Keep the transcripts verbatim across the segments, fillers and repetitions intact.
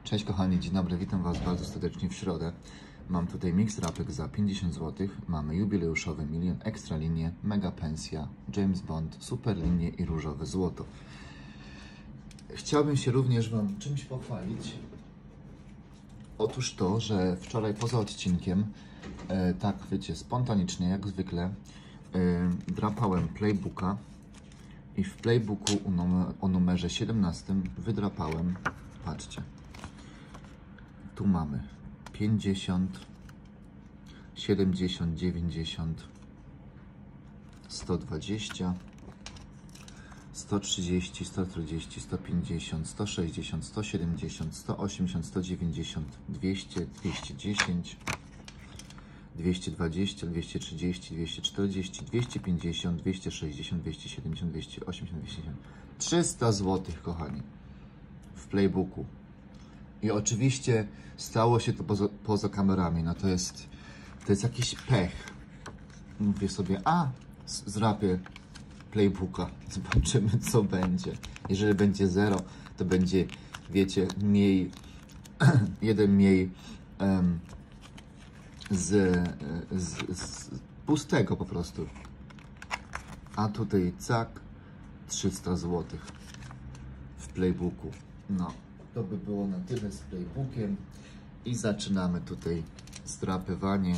Cześć kochani, dzień dobry, witam Was bardzo serdecznie w środę. Mam tutaj mix rapek za pięćdziesiąt złotych. Mamy jubileuszowy milion, ekstra linie, mega pensja, James Bond, super linie i różowe złoto. Chciałbym się również Wam czymś pochwalić. Otóż to, że wczoraj poza odcinkiem, e, tak wiecie, spontanicznie jak zwykle, e, drapałem playbooka i w playbooku o, numer, o numerze siedemnastym wydrapałem, patrzcie, tu mamy pięćdziesiąt, siedemdziesiąt, dziewięćdziesiąt, sto dwadzieścia, sto trzydzieści, sto czterdzieści, sto pięćdziesiąt, sto sześćdziesiąt, sto siedemdziesiąt, sto osiemdziesiąt, sto dziewięćdziesiąt, dwieście, dwieście dziesięć, dwieście dwadzieścia, dwieście trzydzieści, dwieście czterdzieści, dwieście pięćdziesiąt, dwieście sześćdziesiąt, dwieście siedemdziesiąt, dwieście osiemdziesiąt, dwieście dziewięćdziesiąt, trzysta złotych, kochani, w playbooku. I oczywiście stało się to poza, poza kamerami, no to jest, to jest jakiś pech. Mówię sobie, a zrapię playbooka, zobaczymy co będzie. Jeżeli będzie zero, to będzie, wiecie, mniej, jeden mniej um, z, z, z pustego po prostu. A tutaj cak, trzysta złotych w playbooku. No, to by było na tyle z playbookiem i zaczynamy tutaj zdrapywanie.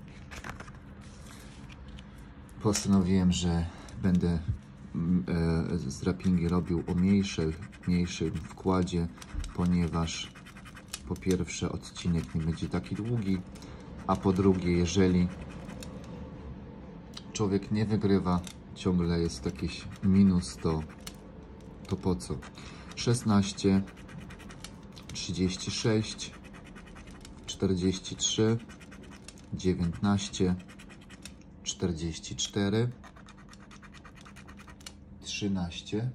Postanowiłem, że będę e, zdrapingi robił o mniejszej, mniejszym wkładzie, ponieważ po pierwsze odcinek nie będzie taki długi, a po drugie, jeżeli człowiek nie wygrywa, ciągle jest jakiś minus, to, to po co? szesnaście, trzydzieści sześć, czterdzieści trzy, dziewiętnaście, czterdzieści cztery, trzynaście,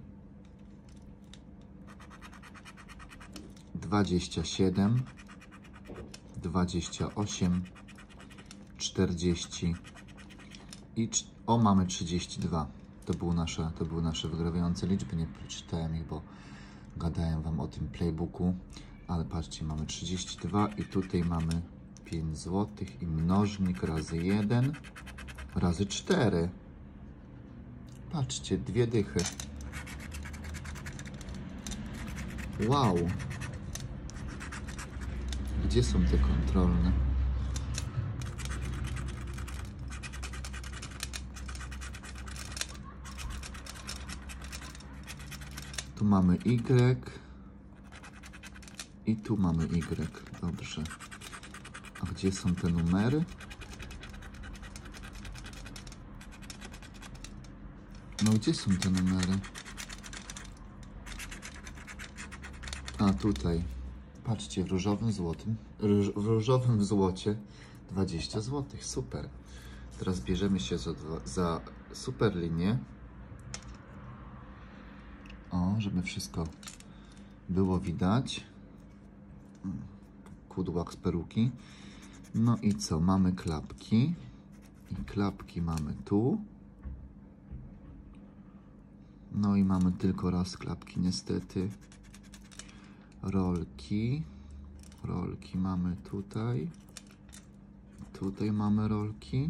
dwadzieścia siedem, dwadzieścia osiem, czterdzieści i o, mamy trzydzieści dwa. To były nasze, to były nasze wygrawające liczby. Nie przeczytałem ich, bo gadałem Wam o tym playbooku. Ale patrzcie, mamy trzydzieści dwa i tutaj mamy pięć złotych i mnożnik razy jeden razy cztery. Patrzcie, dwie dychy. Wow. Gdzie są te kontrolne? Tu mamy Y. I tu mamy Y. Dobrze. A gdzie są te numery? No gdzie są te numery? A tutaj. Patrzcie, w różowym złotym. Róż, w różowym złocie dwadzieścia złotych. Super. Teraz bierzemy się za, za super linię. O, żeby wszystko było widać. Kudłak z peruki. No i co? Mamy klapki. I klapki mamy tu. No i mamy tylko raz klapki, niestety. Rolki. Rolki mamy tutaj. Tutaj mamy rolki.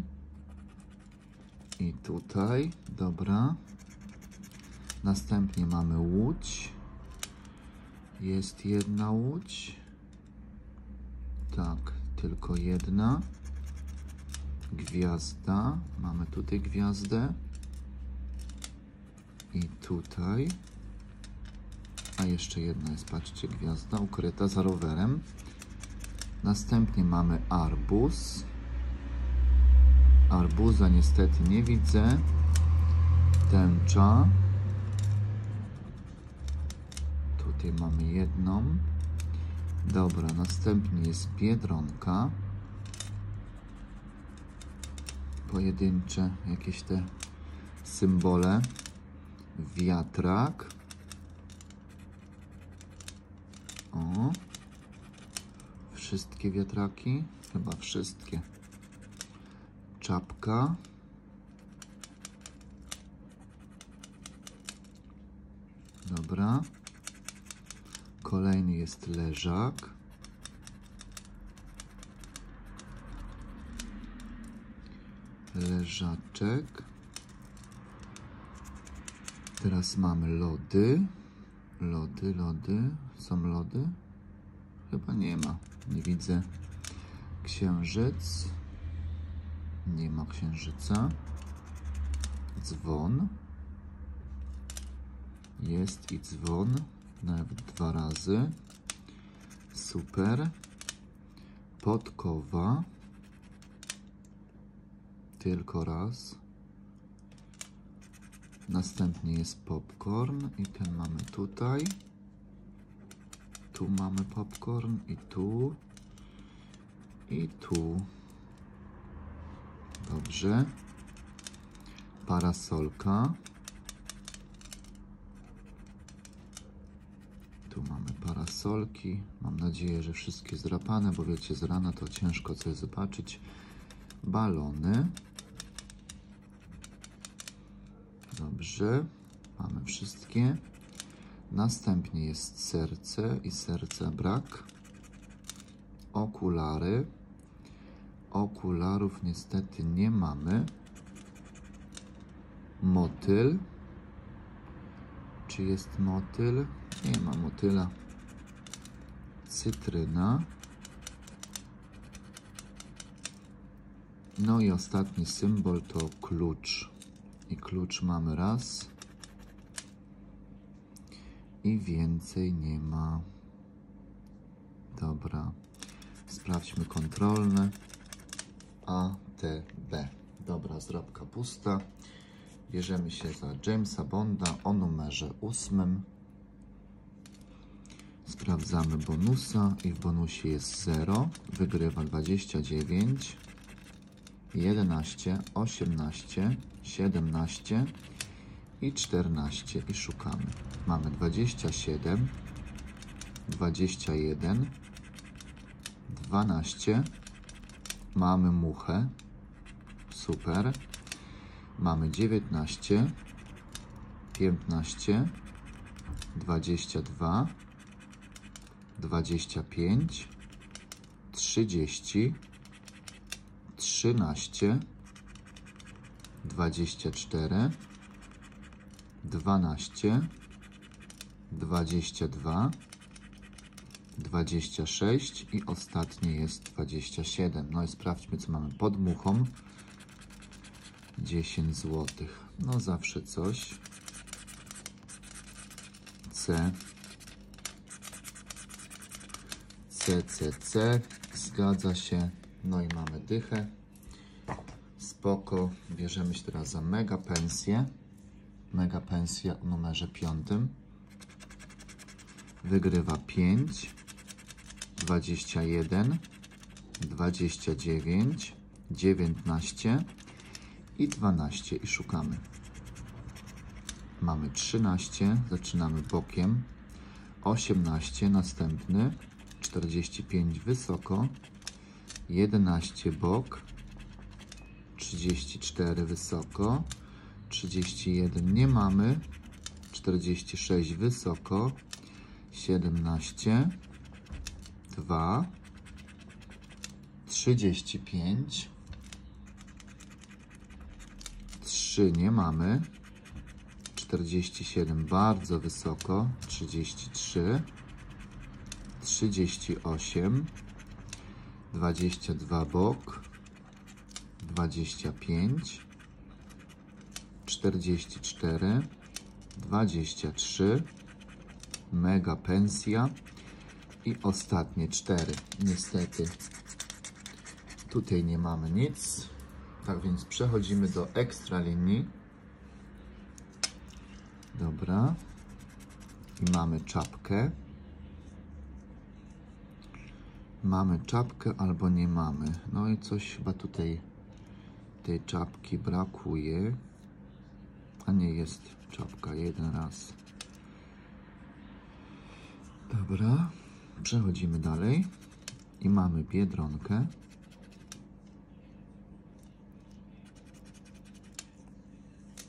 I tutaj. Dobra. Następnie mamy łódź. Jest jedna łódź. Tak, tylko jedna. Gwiazda. Mamy tutaj gwiazdę. I tutaj. A jeszcze jedna jest, patrzcie, gwiazda ukryta za rowerem. Następnie mamy arbuz. Arbuza niestety nie widzę. Tęcza. Tutaj mamy jedną. Dobra, następnie jest biedronka. Pojedyncze jakieś te symbole. Wiatrak. O. Wszystkie wiatraki. Chyba wszystkie. Czapka. Dobra. Kolejny jest leżak. Leżaczek. Teraz mamy lody. Lody, lody. Są lody? Chyba nie ma. Nie widzę. Księżyc. Nie ma księżyca. Dzwon. Jest i dzwon. Nawet dwa razy. Super. Podkowa. Tylko raz. Następnie jest popcorn i ten mamy tutaj. Tu mamy popcorn i tu. I tu. Dobrze. Parasolka. Tu mamy parasolki. Mam nadzieję, że wszystkie zdrapane, bo wiecie, z rana to ciężko coś zobaczyć. Balony. Dobrze. Mamy wszystkie. Następnie jest serce i serca brak. Okulary. Okularów niestety nie mamy. Motyl. Czy jest motyl? Nie ma motyla. Cytryna. No i ostatni symbol to klucz. I klucz mamy raz. I więcej nie ma. Dobra. Sprawdźmy kontrolne. A, T, B. Dobra, zdrabka pusta. Bierzemy się za Jamesa Bonda o numerze ósmym. Sprawdzamy bonusa i w bonusie jest zero. Wygrywa dwadzieścia dziewięć, jedenaście, osiemnaście, siedemnaście i czternaście i szukamy. Mamy dwadzieścia siedem, dwadzieścia jeden, dwanaście. Mamy muchę. Super. Mamy dziewiętnaście, piętnaście, dwadzieścia dwa, dwadzieścia pięć, trzydzieści, trzynaście, dwadzieścia cztery, dwanaście, dwadzieścia dwa, dwadzieścia sześć i ostatnie jest dwadzieścia siedem. No i sprawdźmy, co mamy pod muchą. dziesięć złotych. No zawsze coś. C. C, C, C. Zgadza się. No i mamy dychę. Spoko. Bierzemy się teraz za mega pensję. Mega pensja o numerze piątym. Wygrywa pięć, dwadzieścia jeden, dwadzieścia dziewięć, dziewiętnaście i dwanaście i szukamy. Mamy trzynaście, zaczynamy bokiem, osiemnaście, następny, czterdzieści pięć wysoko, jedenaście bok, trzydzieści cztery wysoko, trzydzieści jeden nie mamy, czterdzieści sześć wysoko, siedemnaście, dwa, trzydzieści pięć, trzy nie mamy, czterdzieści siedem bardzo wysoko, trzydzieści trzy, trzydzieści osiem, dwadzieścia dwa bok, dwadzieścia pięć, czterdzieści cztery, dwadzieścia trzy, mega pensja i ostatnie cztery. Niestety tutaj nie mamy nic, tak więc przechodzimy do ekstra linii. Dobra. I mamy czapkę. Mamy czapkę albo nie mamy. No i coś chyba tutaj tej czapki brakuje. A nie, jest czapka, jeden raz. Dobra, przechodzimy dalej i mamy Biedronkę.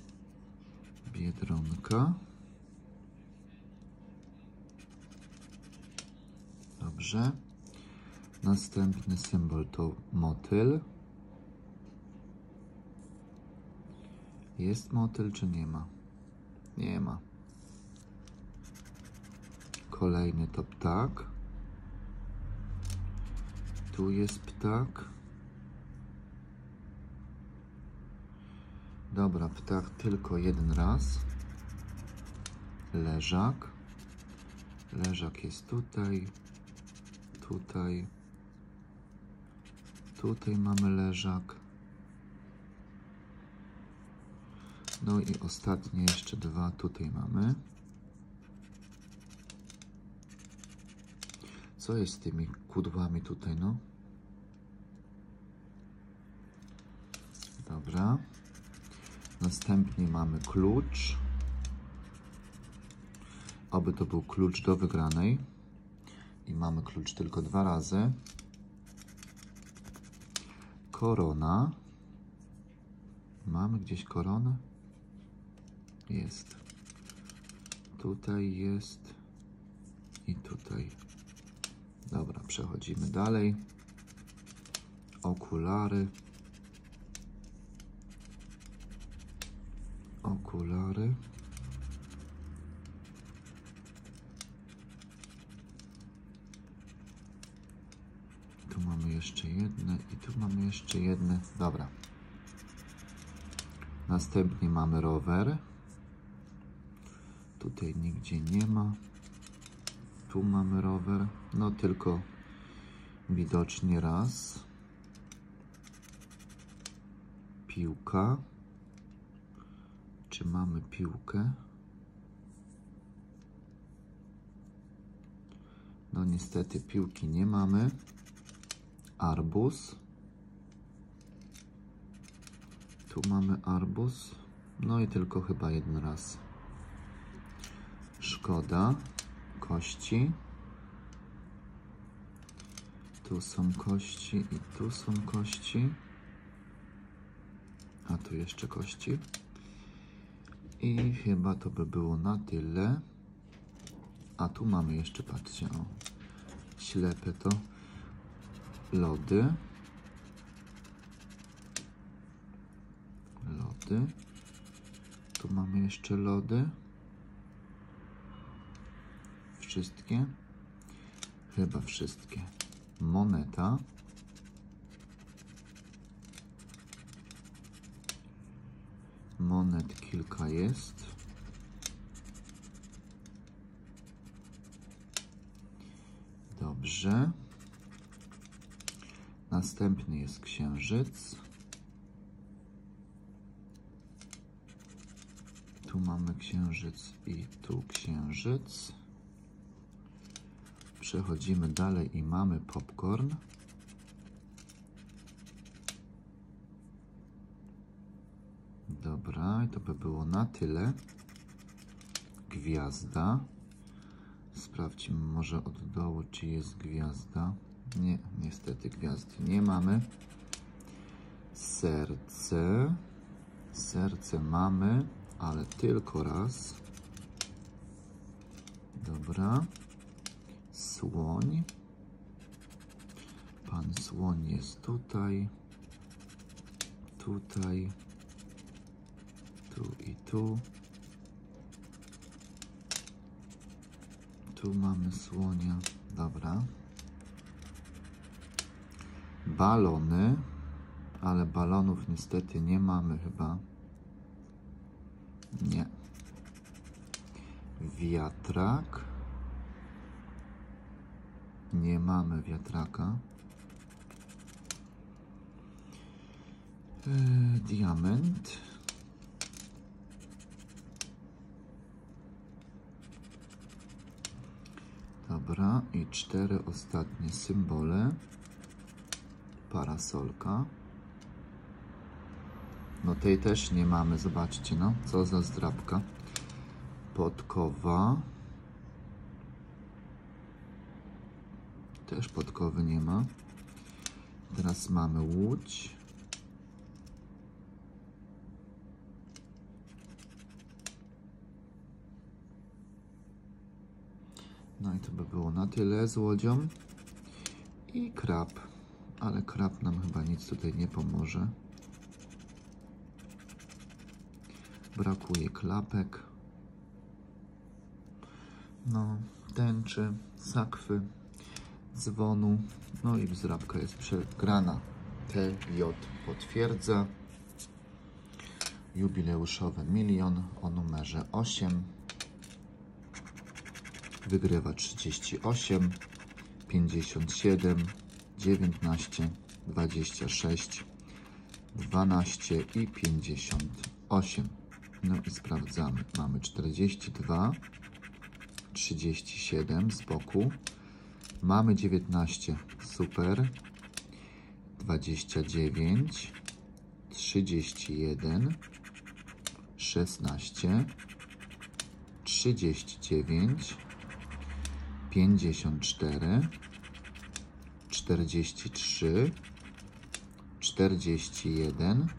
Biedronka. Dobrze. Następny symbol to motyl. Jest motyl, czy nie ma? Nie ma. Kolejny to ptak. Tu jest ptak. Dobra, ptak tylko jeden raz. Leżak. Leżak jest tutaj. Tutaj. Tutaj mamy leżak. No i ostatnie jeszcze dwa tutaj mamy. Co jest z tymi kudłami tutaj, no? Dobra. Następnie mamy klucz. Oby to był klucz do wygranej. I mamy klucz tylko dwa razy. Korona. Mamy gdzieś koronę? Jest. Tutaj jest. I tutaj. Dobra, przechodzimy dalej. Okulary. Okulary. Tu mamy jeszcze jedne i tu mamy jeszcze jedne. Dobra. Następnie mamy rower. Tutaj nigdzie nie ma. Tu mamy rower. No tylko widocznie raz. Piłka. Czy mamy piłkę? No niestety piłki nie mamy. Arbuz. Tu mamy arbuz. No i tylko chyba jeden raz. Szkoda. Kości. Tu są kości i tu są kości. A tu jeszcze kości. I chyba to by było na tyle. A tu mamy jeszcze, patrzcie, o, ślepy to. Lody. Lody. Tu mamy jeszcze lody. Wszystkie? Chyba wszystkie. Moneta. Monet kilka jest. Dobrze. Następny jest księżyc. Tu mamy księżyc i tu księżyc. Przechodzimy dalej i mamy popcorn. Dobra, i to by było na tyle. Gwiazda. Sprawdźmy może od dołu, czy jest gwiazda. Nie, niestety gwiazdy nie mamy. Serce. Serce mamy, ale tylko raz. Dobra. Słoń. Pan słoń jest tutaj. Tutaj. Tu i tu. Tu mamy słonia. Dobra. Balony. Ale balonów niestety nie mamy chyba. Nie. Wiatrak. Nie mamy wiatraka. Yy, diament. Dobra, i cztery ostatnie symbole. Parasolka. No tej też nie mamy, zobaczcie, no, co za zdrabka. Podkowa. Też podkowy nie ma. Teraz mamy łódź. No i to by było na tyle z łodzią. I krab, ale krab nam chyba nic tutaj nie pomoże. Brakuje klapek. No, tęczy, sakwy, dzwonu, no i wzrabka jest przegrana. T J potwierdza. Jubileuszowy milion o numerze osiem. Wygrywa trzydzieści osiem, pięćdziesiąt siedem, dziewiętnaście, dwadzieścia sześć, dwanaście i pięćdziesiąt osiem. No i sprawdzamy. Mamy czterdzieści dwa, trzydzieści siedem z boku. Mamy dziewiętnaście, super. dwadzieścia dziewięć, trzydzieści jeden, szesnaście, trzydzieści dziewięć, pięćdziesiąt cztery, czterdzieści trzy, czterdzieści jeden,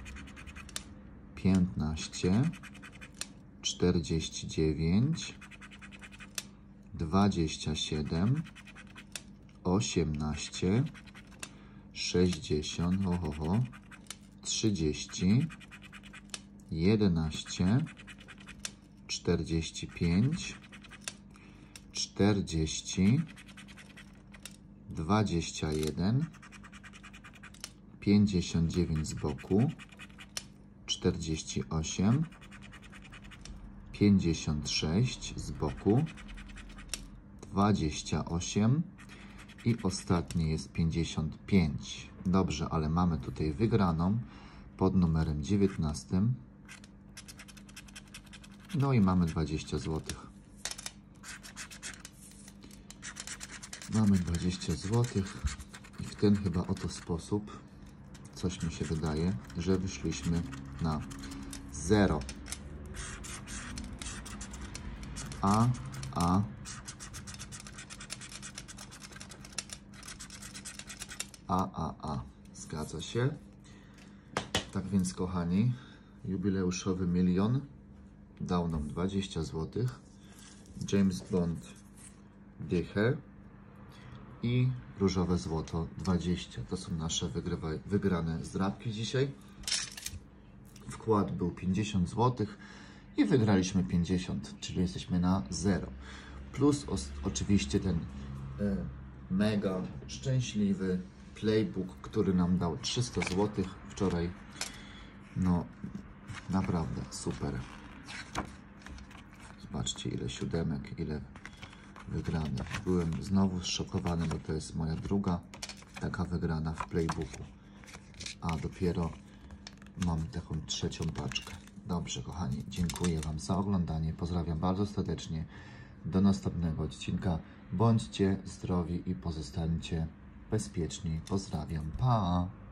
piętnaście, czterdzieści dziewięć, dwadzieścia siedem, osiemnaście, sześćdziesiąt, ohoho, trzydzieści, jedenaście, czterdzieści pięć, czterdzieści, dwadzieścia jeden, pięćdziesiąt dziewięć z boku, czterdzieści osiem, pięćdziesiąt sześć z boku, dwadzieścia osiem i ostatni jest pięćdziesiąt pięć. Dobrze, ale mamy tutaj wygraną pod numerem dziewiętnastym. No i mamy dwadzieścia złotych. Mamy dwadzieścia złotych i w ten chyba oto sposób, coś mi się wydaje, że wyszliśmy na zero. A, A, A, A, A. Zgadza się. Tak więc, kochani, jubileuszowy milion dał nam dwadzieścia złotych. James Bond dychę i różowe złoto dwadzieścia. To są nasze wygrywa, wygrane zdrabki dzisiaj. Wkład był pięćdziesiąt złotych i wygraliśmy pięćdziesiąt, czyli jesteśmy na zero. Plus o, oczywiście ten e, mega szczęśliwy playbook, który nam dał trzysta złotych wczoraj. No, naprawdę super. Zobaczcie, ile siódemek, ile wygranych. Byłem znowu zszokowany, bo to jest moja druga taka wygrana w playbooku. A dopiero mam taką trzecią paczkę. Dobrze, kochani, dziękuję Wam za oglądanie. Pozdrawiam bardzo serdecznie. Do następnego odcinka. Bądźcie zdrowi i pozostańcie bezpieczni. Pozdrawiam. Pa!